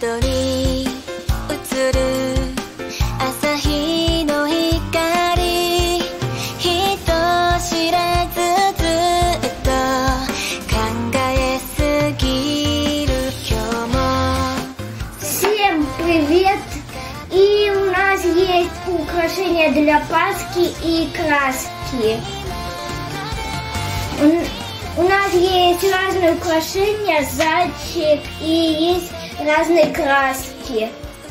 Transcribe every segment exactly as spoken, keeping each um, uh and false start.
Привет! И у нас есть украшения для Пасхи и краски. У, у нас есть разные украшения, зайчик, и есть разные краски.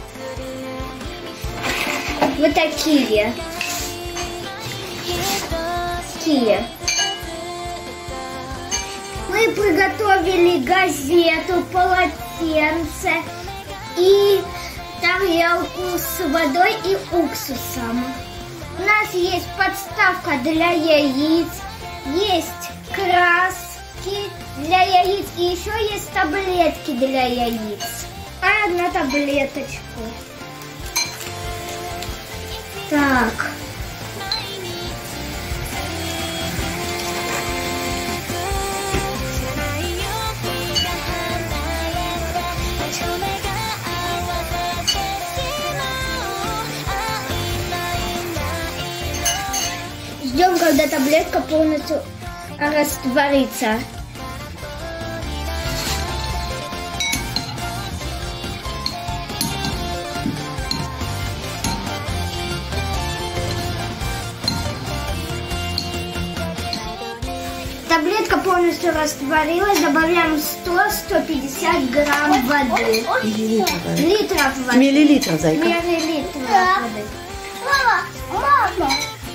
Вот такие. Такие. Мы приготовили газету, полотенце и тарелку с водой и уксусом. У нас есть подставка для яиц, есть краски для яиц и еще есть таблетки для яиц. А одна таблеточку. Так. Ждем, когда таблетка полностью растворится. Таблетка полностью растворилась. Добавляем сто — сто пятьдесят грамм воды. Миллилитров, да. Литров воды. Миллилитров, зайка. Миллилитров воды. Мама, мама.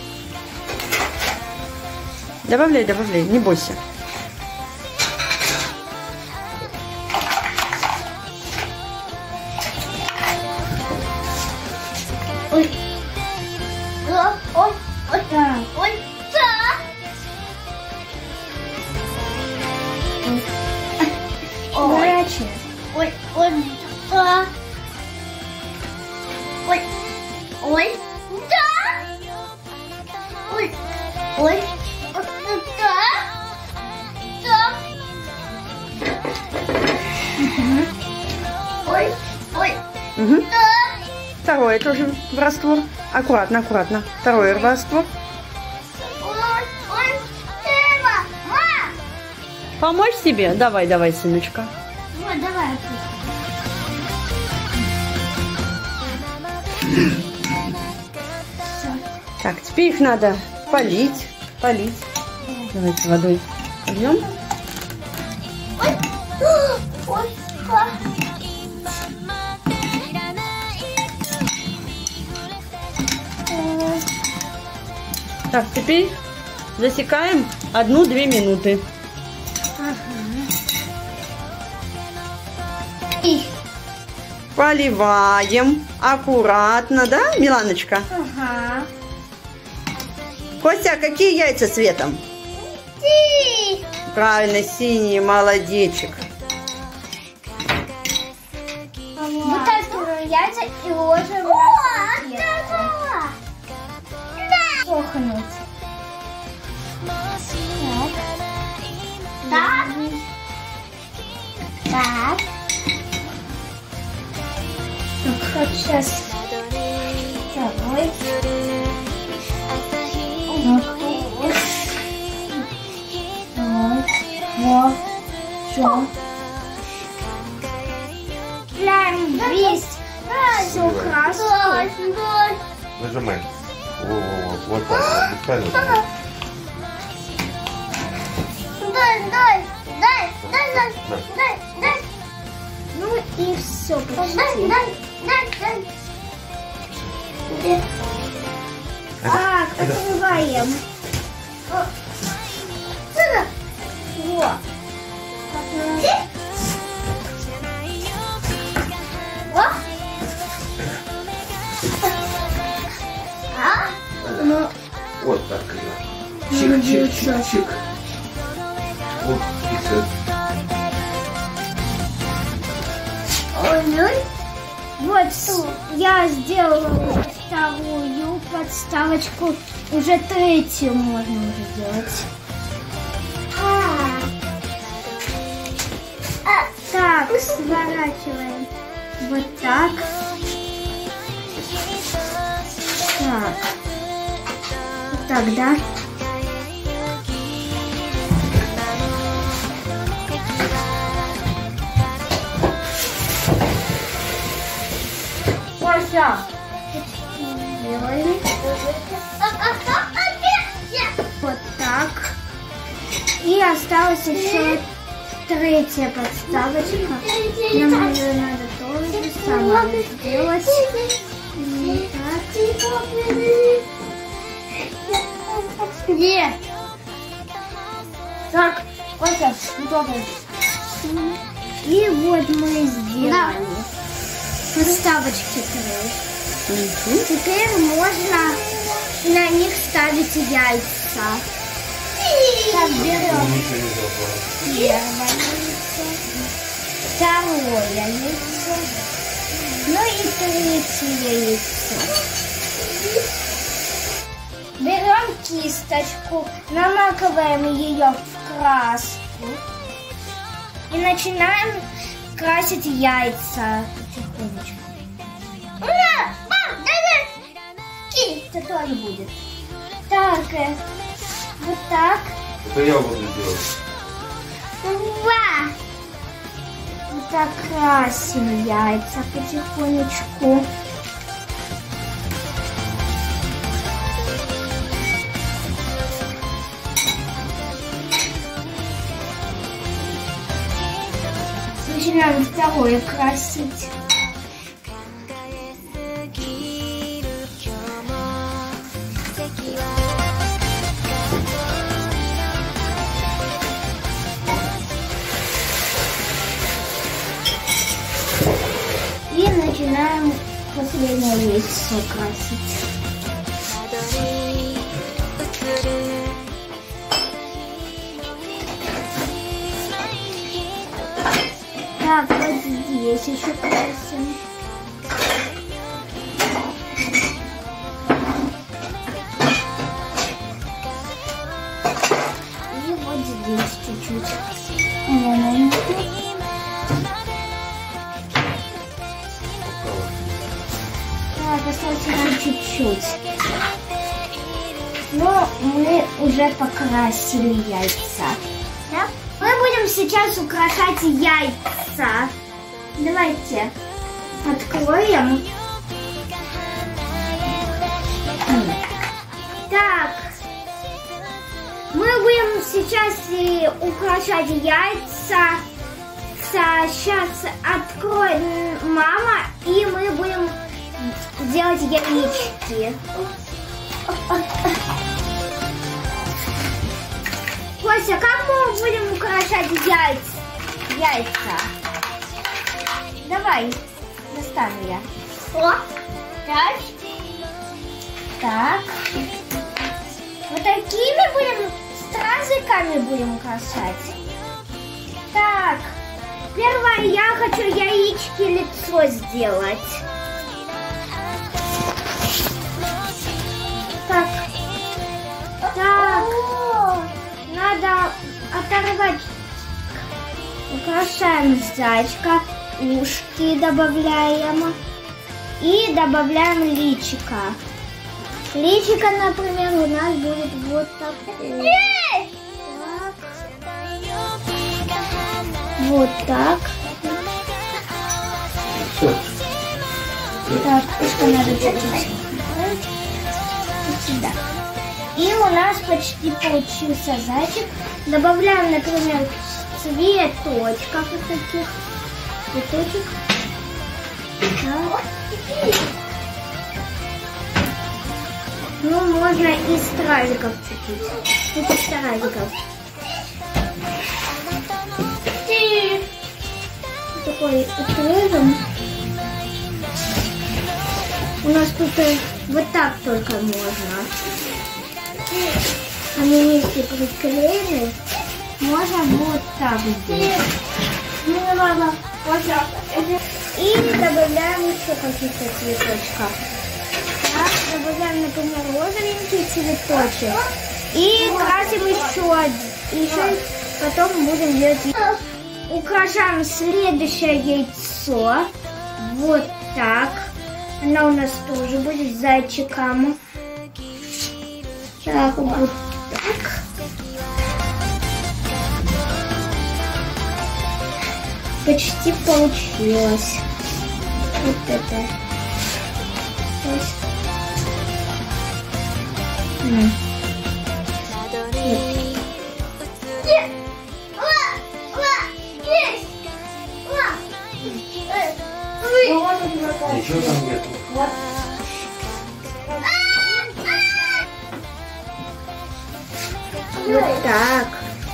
Добавляй, добавляй, не бойся. Ой. Ой, ой, ой, ой, да. Горячая. Ой, ой, да. Ой, ой, да. Ой, ой. Ой, ой. Угу. Второе тоже в раствор. Аккуратно, аккуратно. Второе в раствор. Ой, ой, Эва, ма! Помочь себе? Давай, давай, сыночка. Вот, давай. Так, теперь их надо полить, полить. Давайте водой польем. Ой, ой, ой. Так, теперь засекаем одну-две минуты. Ага. И. Поливаем аккуратно, да, Миланочка? Ага. Костя, какие яйца цветом? Ты. Правильно, синий, молодечек. Вытаскиваем яйца и ложим в раствор. Сохнуть. Так. Так. Так. Так, сейчас. Давай. Вот. Все. Прям весь всю краску. Нажимай. Во-во-во. Вот так. Буквально. Дай, дай, дай, дай, дай, дай, дай. Ну и все почти. Дай, дай, дай, дай. Так, открываем. Вот. Вот. А? Ну. Вот так. Чик, чик, чик, чик. Вот, и все. Ой, вот я сделала уже вторую подставочку. Уже третью можно уже делать. А. А. Так, сворачиваем. Вот так. Так. Вот так, да? Вася! Делаем. Вот так. И осталась еще третья подставочка. Нам ее надо тоже самое сделать. Так. Где? Так, Вася, готово. И вот мы сделали подставочки три. Угу. Теперь можно на них ставить яйца. Так, берем первое яйцо, второе яйцо, ну и третье яйцо. Берем кисточку, намакиваем ее в краску и начинаем красить яйца потихонечку. Ура! Мам, дай-дай! Кинь, это тоже будет. Так, э, вот так. Это я буду делать. Ура! Вот так красим яйца потихонечку. Начинаем второе красить. И начинаем последнее яйцо красить. Так, вот здесь еще красим. И вот здесь чуть-чуть. Так, осталось нам чуть-чуть. Но мы уже покрасили яйца. Да? Мы будем сейчас украшать яйца. Давайте откроем. Так, мы будем сейчас и украшать яйца. Сейчас откроет мама, и мы будем делать яички. Кося, как мы будем украшать яйца? Яйца. Давай, достану я. О, так. Так. Вот такими будем, стразиками будем украшать. Так. Первое, я хочу яички лицо сделать. Так. Так. Надо оторвать. Украшаем зайчика. Ушки добавляем. И добавляем личико. Личико, например, у нас будет вот такое. Так. Вот так. Все. Так, ушко надо чуть-чуть. Сюда. И у нас почти получился зайчик. Добавляем, например, цветочков вот таких. Цветочек. Так. Ну, можно и стразиков чуть-чуть. Чуть-чуть стразиков. Такой отрезом. У нас тут вот так только можно. Они вместе приклеены. Можно вот так сделать. Ну, ладно. И добавляем еще каких-то цветочков. Так, добавляем, например, розовенький цветочек. И красим еще один. Еще потом будем делать. Украшаем следующее яйцо. Вот так. Она у нас тоже будет с зайчиком. Так, вот так. Почти получилось. Вот это. М. Ничего там нету. Вот так.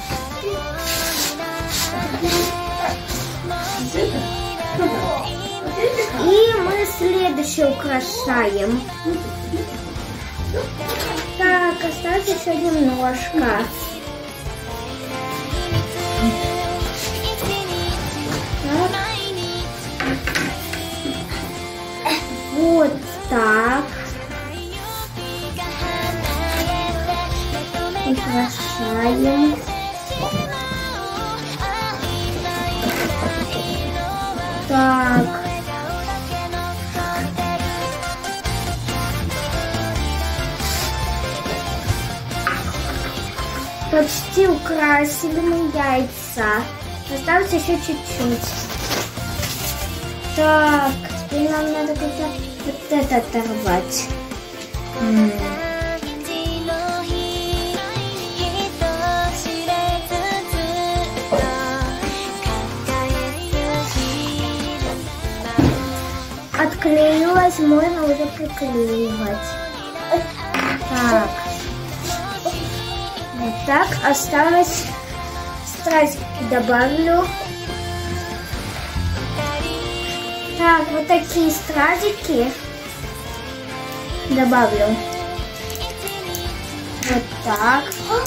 И мы следующее украшаем. Так, осталось еще немножко. Вот так. Украшаем. Так. Почти украсили мы яйца. Осталось еще чуть-чуть. Так, теперь нам надо как-то вот это оторвать. М. Отклеилась, можно уже приклеивать. Так. Вот так. Осталось стразики добавлю. Так, вот такие стразики добавлю. Вот так.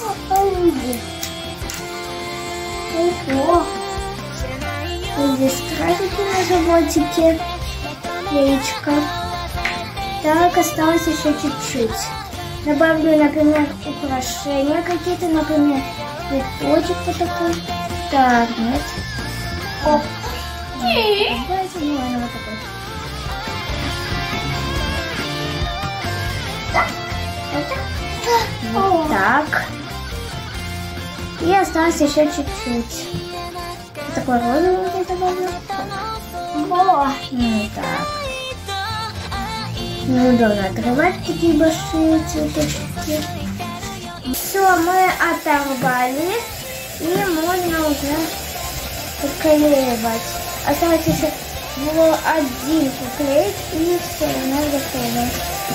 Ого. Вот здесь стразики на животике. Яичко. Так, осталось еще чуть-чуть. Добавлю, например, украшения какие-то, например, цветочек вот такой. Так, нет. О, давайте, ну, она вот такой. Так, вот так. И осталось еще чуть-чуть. Вот такой розовый добавлю. О, ну так. Неудобно отрывать такие большие цветочки. Все, мы оторвали. И можно уже приклеивать. Осталось еще было один приклеить. И все, у нас готово.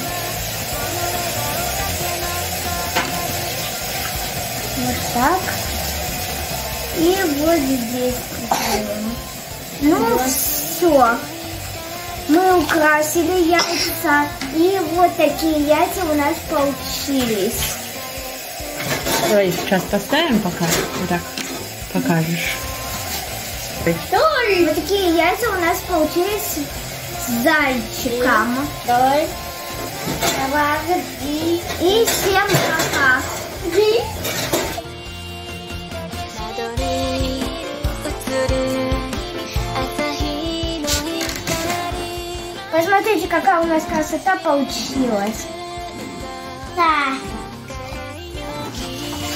Вот так. И вот здесь приклеим. Ну все. Мы украсили яйца, и вот такие яйца у нас получились. Давай сейчас поставим, пока вот так покажешь. Вот такие яйца у нас получились с зайчиком. Давай. Давай. И всем пока. Посмотрите, какая у нас красота получилась. Да.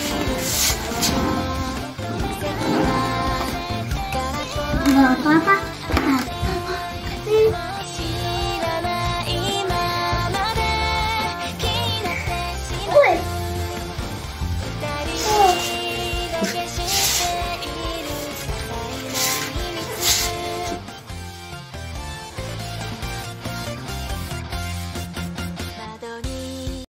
Да, папа.